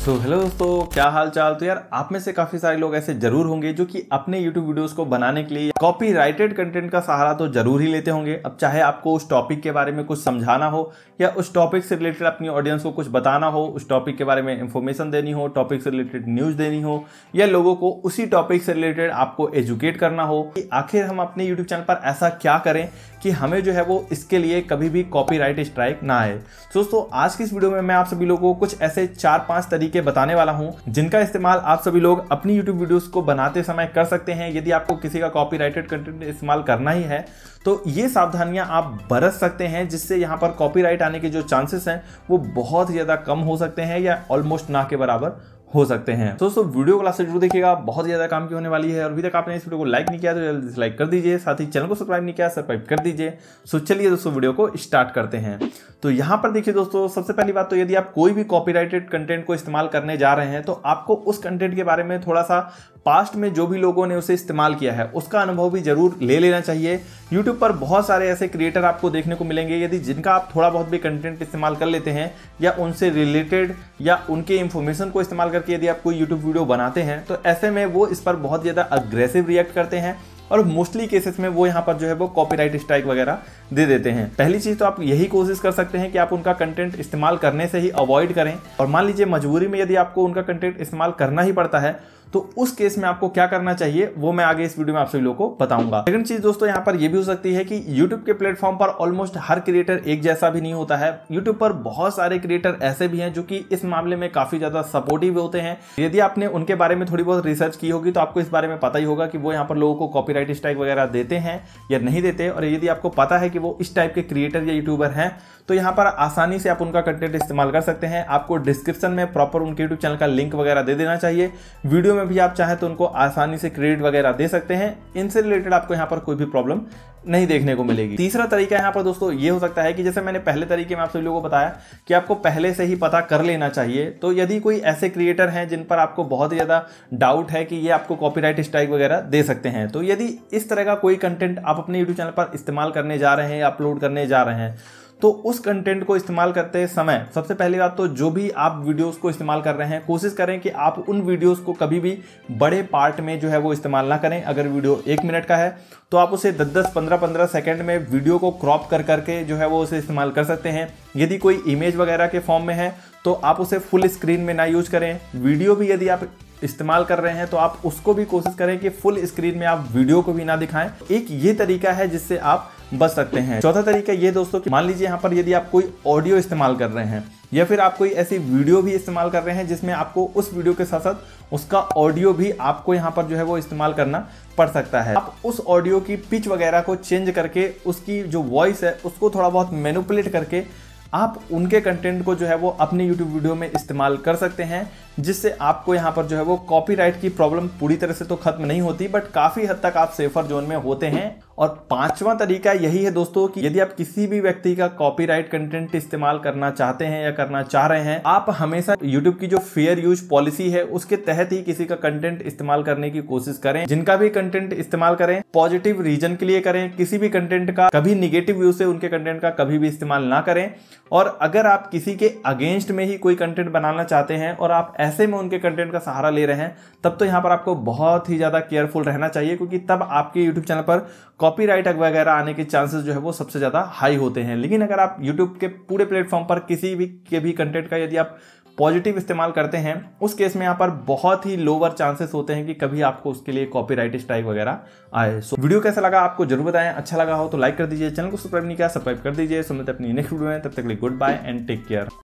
तो हेलो दोस्तों, क्या हाल चाल। तो यार आप में से काफी सारे लोग ऐसे जरूर होंगे जो कि अपने YouTube वीडियोस को बनाने के लिए कॉपीराइटेड कंटेंट का सहारा तो जरूर ही लेते होंगे। अब चाहे आपको उस टॉपिक के बारे में कुछ समझाना हो या उस टॉपिक से रिलेटेड अपनी ऑडियंस को कुछ बताना हो, उस टॉपिक के बारे में इंफॉर्मेशन देनी हो, टॉपिक से रिलेटेड न्यूज देनी हो, या लोगों को उसी टॉपिक से रिलेटेड आपको एजुकेट करना हो कि आखिर हम अपने यूट्यूब चैनल पर ऐसा क्या करें कि हमें जो है वो इसके लिए कभी भी कॉपीराइट स्ट्राइक ना आए। दोस्तों आज की इस वीडियो में मैं आप सभी लोगों को कुछ ऐसे 4-5 तरीके बताने वाला हूं जिनका इस्तेमाल आप सभी लोग अपनी यूट्यूब वीडियोस को बनाते समय कर सकते हैं। यदि आपको किसी का कॉपीराइटेड कंटेंट इस्तेमाल करना ही है तो ये सावधानियां आप बरत सकते हैं, जिससे यहाँ पर कॉपीराइट आने के जो चांसेस हैं वो बहुत ज़्यादा कम हो सकते हैं या ऑलमोस्ट ना के बराबर हो सकते हैं। तो दोस्तों वीडियो को लास्ट से जरूर देखिएगा, बहुत ज़्यादा काम की होने वाली है। और अभी तक आपने इस वीडियो को लाइक नहीं किया तो जल्दी से लाइक कर दीजिए, साथ ही चैनल को सब्सक्राइब नहीं किया सब्सक्राइब कर दीजिए। सो चलिए दोस्तों वीडियो को स्टार्ट करते हैं। तो यहाँ पर देखिए दोस्तों, सबसे पहली बात तो यदि आप कोई भी कॉपीराइटेड कंटेंट को इस्तेमाल करने जा रहे हैं तो आपको उस कंटेंट के बारे में थोड़ा सा पास्ट में जो भी लोगों ने उसे इस्तेमाल किया है उसका अनुभव भी जरूर ले लेना चाहिए। यूट्यूब पर बहुत सारे ऐसे क्रिएटर आपको देखने को मिलेंगे यदि जिनका आप थोड़ा बहुत भी कंटेंट इस्तेमाल कर लेते हैं या उनसे रिलेटेड या उनके इंफॉर्मेशन को इस्तेमाल करके यदि आप कोई यूट्यूब वीडियो बनाते हैं तो ऐसे में वो इस पर बहुत ज़्यादा अग्रेसिव रिएक्ट करते हैं और मोस्टली केसेस में वो यहाँ पर जो है वो कॉपीराइट स्ट्राइक वगैरह दे देते हैं। पहली चीज़ तो आप यही कोशिश कर सकते हैं कि आप उनका कंटेंट इस्तेमाल करने से ही अवॉइड करें। और मान लीजिए मजबूरी में यदि आपको उनका कंटेंट इस्तेमाल करना ही पड़ता है तो उस केस में आपको क्या करना चाहिए वो मैं आगे इस वीडियो में आप सभी लोगों को बताऊंगा। सेकंड चीज दोस्तों यहाँ पर यह भी हो सकती है कि YouTube के प्लेटफॉर्म पर ऑलमोस्ट हर क्रिएटर एक जैसा भी नहीं होता है। YouTube पर बहुत सारे क्रिएटर ऐसे भी हैं जो कि इस मामले में काफी ज्यादा सपोर्टिव होते हैं। यदि आपने उनके बारे में थोड़ी बहुत रिसर्च की होगी तो आपको इस बारे में पता ही होगा कि वो यहाँ पर लोगों को कॉपीराइट स्ट्राइक वगैरह देते हैं या नहीं देते। और यदि आपको पता है कि वो इस टाइप के क्रिएटर या यूट्यूबर हैं तो यहाँ पर आसानी से आप उनका कंटेंट इस्तेमाल कर सकते हैं। आपको डिस्क्रिप्शन में प्रॉपर उनके यूट्यूब चैनल का लिंक वगैरह दे देना चाहिए। वीडियो में भी आप चाहें तो उनको आसानी से क्रेडिट वगैरह दे सकते हैं। इनसे रिलेटेड आपको यहाँ पर कोई भी प्रॉब्लम नहीं देखने को मिलेगी। तीसरा तरीका यहाँ पर दोस्तों ये हो सकता है कि जैसे मैंने पहले तरीके में आप सभी लोगों को बताया कि आपको पहले से ही पता कर लेना चाहिए। तो यदि कोई ऐसे क्रिएटर हैं जिन पर आपको बहुत ही ज़्यादा डाउट है कि ये आपको कॉपीराइट स्ट्राइक वगैरह दे सकते हैं, तो यदि इस तरह का कोई कंटेंट आप अपने यूट्यूब चैनल पर इस्तेमाल करने जा रहे हैं या अपलोड करने जा रहे हैं तो उस कंटेंट को इस्तेमाल करते समय सबसे पहली बात तो जो भी आप वीडियोस को इस्तेमाल कर रहे हैं कोशिश करें कि आप उन वीडियोस को कभी भी बड़े पार्ट में जो है वो इस्तेमाल ना करें। अगर वीडियो 1 मिनट का है तो आप उसे 10-10, 15-15 सेकंड में वीडियो को क्रॉप कर करके जो है वो उसे इस्तेमाल कर सकते हैं। यदि कोई इमेज वगैरह के फॉर्म में है तो आप उसे फुल स्क्रीन में ना यूज करें। वीडियो भी यदि आप इस्तेमाल कर रहे हैं तो आप उसको भी कोशिश करें कि फुल स्क्रीन में आप वीडियो को भी ना दिखाएं। एक ये तरीका है जिससे आप बच सकते हैं। चौथा तरीका ये दोस्तों कि मान लीजिए यहाँ पर यदि आप कोई ऑडियो इस्तेमाल कर रहे हैं या फिर आप कोई ऐसी वीडियो भी इस्तेमाल कर रहे हैं जिसमें आपको उस वीडियो के साथ साथ उसका ऑडियो भी आपको यहाँ पर जो है वो इस्तेमाल करना पड़ सकता है। आप उस ऑडियो की पिच वगैरह को चेंज करके उसकी जो वॉइस है उसको थोड़ा बहुत मैनिपुलेट करके आप उनके कंटेंट को जो है वो अपने YouTube वीडियो में इस्तेमाल कर सकते हैं, जिससे आपको यहाँ पर जो है वो कॉपीराइट की प्रॉब्लम पूरी तरह से तो खत्म नहीं होती बट काफ़ी हद तक आप सेफर जोन में होते हैं। और पांचवा तरीका यही है दोस्तों कि यदि आप किसी भी व्यक्ति का कॉपीराइट कंटेंट इस्तेमाल करना चाहते हैं या करना चाह रहे हैं, आप हमेशा YouTube की जो फेयर यूज पॉलिसी है उसके तहत ही किसी का कंटेंट इस्तेमाल करने की कोशिश करें। जिनका भी कंटेंट इस्तेमाल करें पॉजिटिव रीजन के लिए करें, किसी भी कंटेंट का कभी निगेटिव व्यू से उनके कंटेंट का कभी भी इस्तेमाल ना करें। और अगर आप किसी के अगेंस्ट में ही कोई कंटेंट बनाना चाहते हैं और आप ऐसे में उनके कंटेंट का सहारा ले रहे हैं तब तो यहाँ पर आपको बहुत ही ज़्यादा केयरफुल रहना चाहिए, क्योंकि तब आपके यूट्यूब चैनल पर कॉपीराइट वगैरह आने के चांसेस जो है वो सबसे ज़्यादा हाई होते हैं। लेकिन अगर आप यूट्यूब के पूरे प्लेटफॉर्म पर किसी भी के भी कंटेंट का यदि आप पॉजिटिव इस्तेमाल करते हैं उस केस में यहाँ पर बहुत ही लोअर चांसेस होते हैं कि कभी आपको उसके लिए कॉपीराइट स्ट्राइक वगैरह आए। सो वीडियो कैसा लगा आपको जरूर बताएं। अच्छा लगा हो तो लाइक कर दीजिए, चैनल को सब्सक्राइब नहीं किया सब्सक्राइब कर दीजिए। सुनते अपनी नेक्स्ट वीडियो में, तब तक के लिए goodbye and take care.